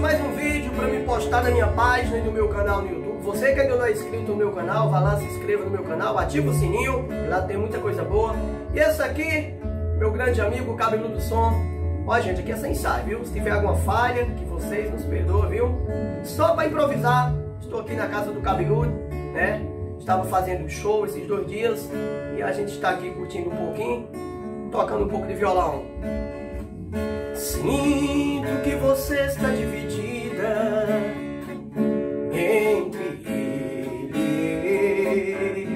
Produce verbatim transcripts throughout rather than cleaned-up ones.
mais um vídeo para me postar na minha página e no meu canal no YouTube. Você que ainda não é inscrito no meu canal, vá lá, se inscreva no meu canal, ativa o sininho, lá tem muita coisa boa. E esse aqui, meu grande amigo Cabeludo Som. Ó, gente, aqui é sem ensaio, viu? Se tiver alguma falha, que vocês nos perdoem, viu? Só para improvisar, estou aqui na casa do Cabeludo, né? Estava fazendo um show esses dois dias e a gente está aqui curtindo um pouquinho, tocando um pouco de violão. Sinto que você está dividida entre ele.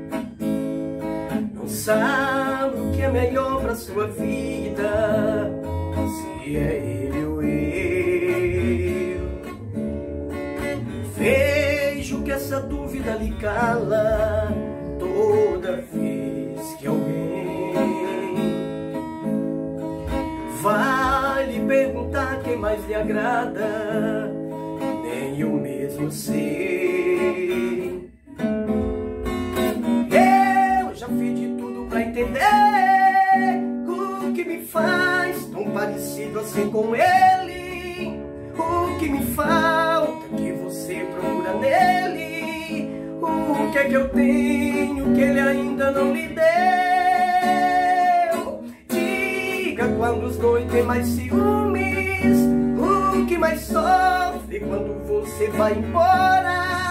Não sabe o que é melhor para sua vida, se é ele ou eu. Vejo que essa dúvida lhe cala toda vez que alguém vai lhe perguntar quem mais lhe agrada, nem eu mesmo sei. Eu já fiz de tudo pra entender o que me faz tão parecido assim com ele. O que me falta que você procura nele. O que é que eu tenho que ele ainda não lhe deu? Quando os dois têm mais ciúmes, o que mais sofre quando você vai embora?